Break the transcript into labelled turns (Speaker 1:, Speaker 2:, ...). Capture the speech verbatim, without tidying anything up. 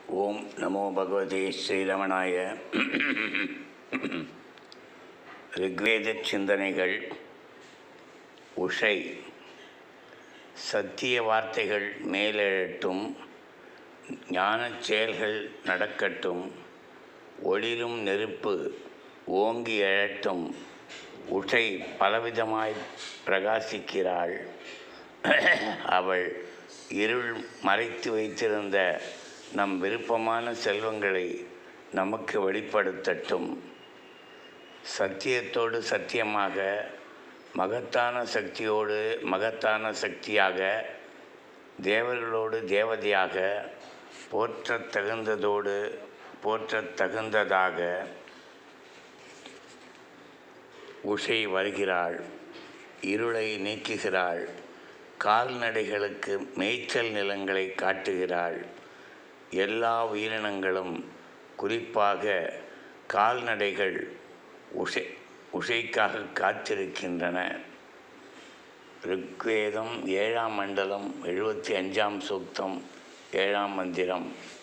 Speaker 1: ஓம் நமோ பகவதே ஸ்ரீரமணாய. ரிக்வேத சிந்தனைகள். உஷை. சத்திய வார்த்தைகள் மேலெழட்டும், ஞானச் செயல்கள் நடக்கட்டும், ஒளிரும் நெருப்பு ஓங்கி எழட்டும். உஷை பலவிதமாய் பிரகாசிக்கிறாள். அவள் இருள் மறைத்து வைத்திருந்த நம் விருப்பமான செல்வங்களை நமக்கு வெளிப்படுத்தட்டும். சத்தியத்தோடு சத்தியமாக, மகத்தான சக்தியோடு மகத்தான சக்தியாக, தேவர்களோடு தேவதையாக, போற்றத் தகுந்ததோடு போற்றத் தகுந்ததாக உஷை வருகிறாள். இருளை நீக்குகிறாள். கால்நடைகளுக்கு மேய்ச்சல் நிலங்களை காட்டுகிறாள். எல்லா உயிரினங்களும், குறிப்பாக கால்நடைகள் உஷை உஷைக்காக காத்திருக்கின்றன. ரிக்வேதம் ஏழாம் மண்டலம் எழுபத்தி அஞ்சாம் சூக்தம் ஏழாம் மந்திரம்.